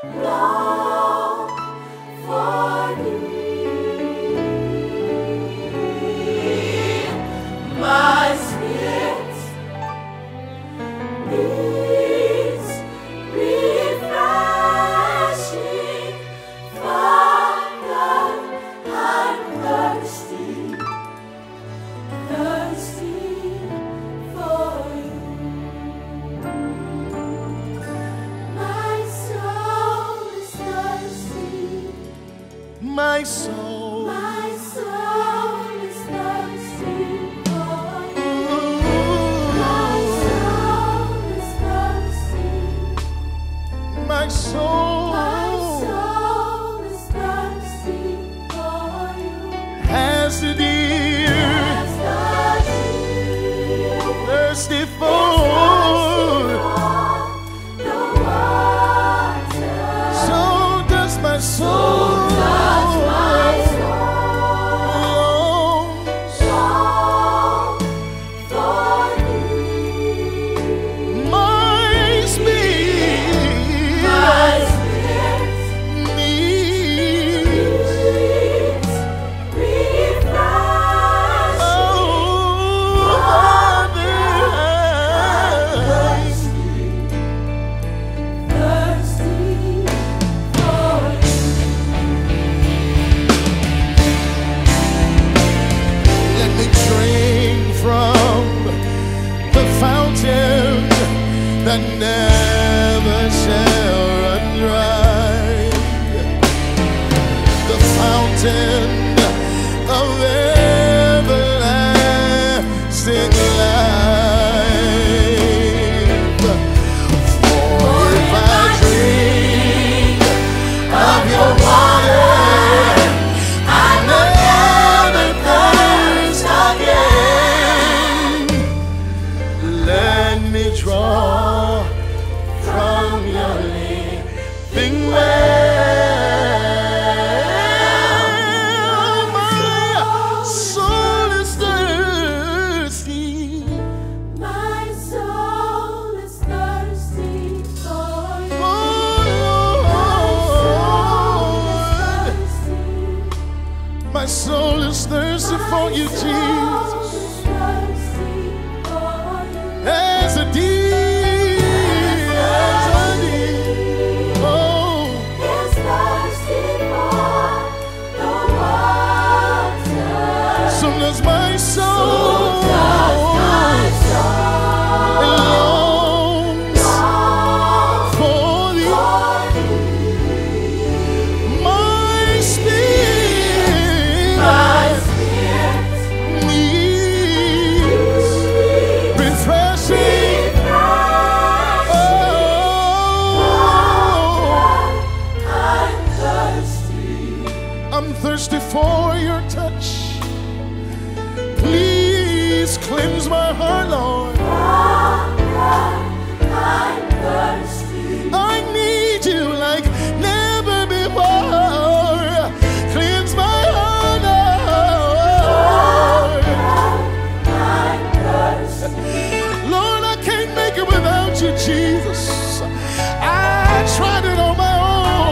long for thee. My spirit needs refreshing. Father, I'm thirsty, thirsty for you. My soul is thirsty. My soul. My soul is thirsty for you. My soul is thirsty. My soul. My soul is thirsty for you. Has the deer. As the deer Thirsty is for. thirsty for the water, So does my soul. does my soul longs. long for thee. My spirit. My spirit needs. needs refreshing. Oh, Father. Thirsty, thirsty for you. Let me drink from the fountain that never shall run dry. The fountain of everlasting life. For if I drink of your water, I never thirst again. Let me draw from your living well. My soul is thirsty. My soul is thirsty for you. Oh Lord, my soul is thirsty for you, Jesus. As a deer, as a deer. Oh, so does my soul. It longs for thee. My spirit needs refreshing. Oh, I'm thirsty for your touch. Please cleanse my heart, Lord. I need you like never before. Cleanse my heart, Lord. Lord, I can't make it without you, Jesus. I tried it on my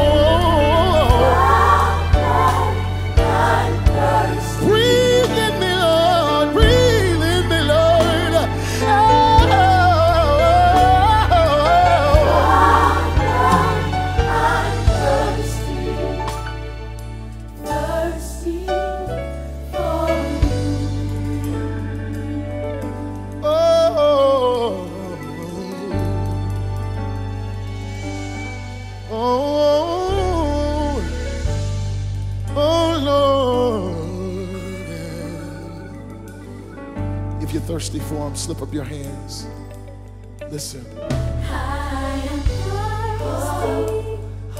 own. Breathe in me, Lord. Breathe in me, Lord. If you're thirsty for him, slip up your hands. Listen. I am thirsty.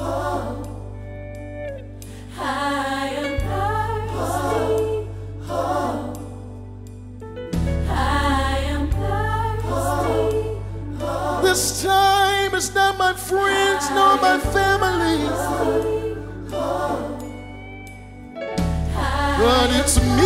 I am thirsty. I am thirsty. This time it's not my friends nor my family, but it's me.